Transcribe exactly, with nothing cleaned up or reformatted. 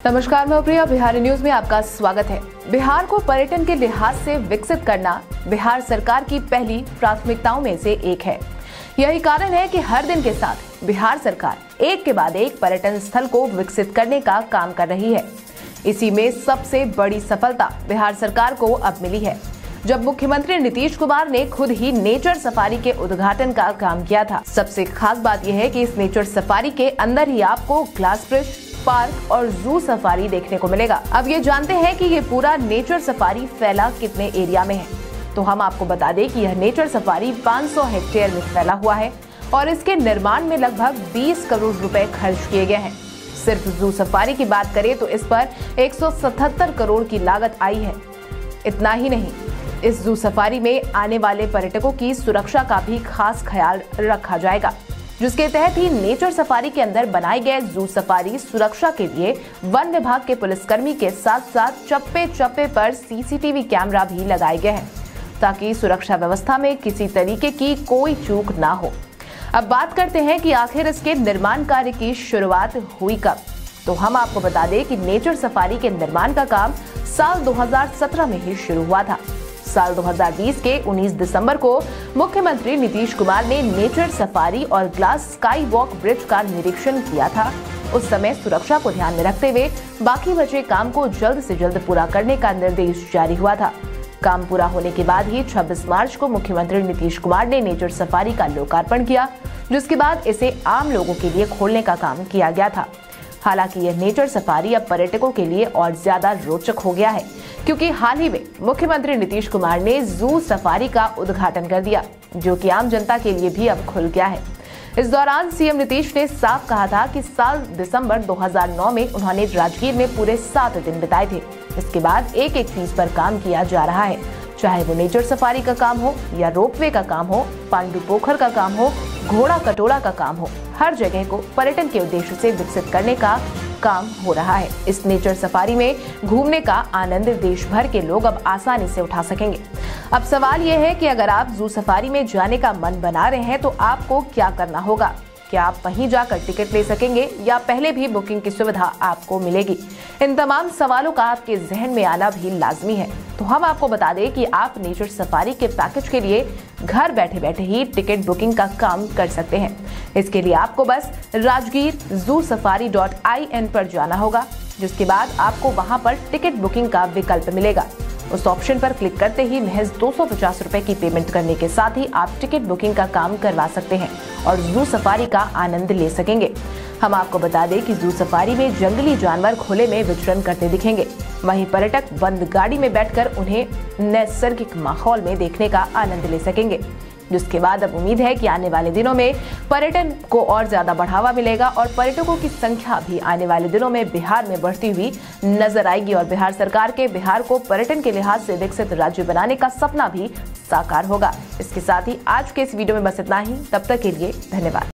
नमस्कार, मैं प्रिया। बिहार न्यूज में आपका स्वागत है। बिहार को पर्यटन के लिहाज से विकसित करना बिहार सरकार की पहली प्राथमिकताओं में से एक है। यही कारण है कि हर दिन के साथ बिहार सरकार एक के बाद एक पर्यटन स्थल को विकसित करने का काम कर रही है। इसी में सबसे बड़ी सफलता बिहार सरकार को अब मिली है, जब मुख्यमंत्री नीतीश कुमार ने खुद ही नेचर सफारी के उद्घाटन का काम किया था। सबसे खास बात यह है कि इस नेचर सफारी के अंदर ही आपको ग्लास ब्रिज, पार्क और जू सफारी देखने को मिलेगा। अब ये जानते हैं कि ये पूरा नेचर सफारी फैला कितने एरिया में है। तो हम आपको बता दें कि यह नेचर सफारी पाँच सौ हेक्टेयर में फैला हुआ है और इसके निर्माण में लगभग बीस करोड़ रुपए खर्च किए गए हैं। सिर्फ जू सफारी की बात करें तो इस पर एक सौ सतहत्तर करोड़ की लागत आई है। इतना ही नहीं, इस जू सफारी में आने वाले पर्यटकों की सुरक्षा का भी खास ख्याल रखा जाएगा, जिसके तहत ही नेचर सफारी के अंदर बनाए गए जू सफारी सुरक्षा के लिए वन विभाग के पुलिसकर्मी के साथ साथ चप्पे चप्पे पर सीसीटीवी कैमरा भी लगाए गए हैं, ताकि सुरक्षा व्यवस्था में किसी तरीके की कोई चूक ना हो। अब बात करते हैं कि आखिर इसके निर्माण कार्य की शुरुआत हुई कब। तो हम आपको बता दें कि नेचर सफारी के निर्माण का काम साल दो हज़ार सत्रह में ही शुरू हुआ था। साल दो हज़ार बीस के उन्नीस दिसंबर को मुख्यमंत्री नीतीश कुमार ने नेचर सफारी और ग्लास स्काई वॉक ब्रिज का निरीक्षण किया था। उस समय सुरक्षा को ध्यान में रखते हुए बाकी बचे काम को जल्द से जल्द पूरा करने का निर्देश जारी हुआ था। काम पूरा होने के बाद ही छब्बीस मार्च को मुख्यमंत्री नीतीश कुमार ने नेचर सफारी का लोकार्पण किया, जिसके बाद इसे आम लोगों के लिए खोलने का काम किया गया था। हालांकि यह नेचर सफारी अब पर्यटकों के लिए और ज्यादा रोचक हो गया है, क्योंकि हाल ही में मुख्यमंत्री नीतीश कुमार ने जू सफारी का उद्घाटन कर दिया, जो कि आम जनता के लिए भी अब खुल गया है। इस दौरान सीएम नीतीश ने साफ कहा था कि साल दिसंबर दो हज़ार नौ में उन्होंने राजगीर में पूरे सात दिन बिताए थे। इसके बाद एक एक चीज पर काम किया जा रहा है, चाहे वो नेचर सफारी का काम हो या रोपवे का काम हो, पांडु पोखर का काम हो, घोड़ा कटोला का काम हो, हर जगह को पर्यटन के उद्देश्य से विकसित करने का काम हो रहा है। इस नेचर सफारी में घूमने का आनंद देश भर के लोग अब आसानी से उठा सकेंगे। अब सवाल यह है कि अगर आप जू सफारी में जाने का मन बना रहे हैं तो आपको क्या करना होगा। क्या आप वहीं जाकर टिकट ले सकेंगे या पहले भी बुकिंग की सुविधा आपको मिलेगी? इन तमाम सवालों का आपके जहन में आना भी लाजमी है। तो हम आपको बता दें कि आप नेचर सफारी के पैकेज के लिए घर बैठे बैठे ही टिकट बुकिंग का काम कर सकते हैं। इसके लिए आपको बस Rajgir zoo safari dot I N पर जाना होगा, जिसके बाद आपको वहां पर टिकट बुकिंग का विकल्प मिलेगा। उस ऑप्शन पर क्लिक करते ही महज दो सौ पचास रुपए की पेमेंट करने के साथ ही आप टिकट बुकिंग का काम करवा सकते हैं और जू सफारी का आनंद ले सकेंगे। हम आपको बता दें कि जू सफारी में जंगली जानवर खुले में विचरण करते दिखेंगे, वहीं पर्यटक बंद गाड़ी में बैठकर उन्हें नैसर्गिक माहौल में देखने का आनंद ले सकेंगे। जिसके बाद अब उम्मीद है कि आने वाले दिनों में पर्यटन को और ज्यादा बढ़ावा मिलेगा और पर्यटकों की संख्या भी आने वाले दिनों में बिहार में बढ़ती हुई नजर आएगी और बिहार सरकार के बिहार को पर्यटन के लिहाज से विकसित राज्य बनाने का सपना भी साकार होगा। इसके साथ ही आज के इस वीडियो में बस इतना ही। तब तक के लिए धन्यवाद।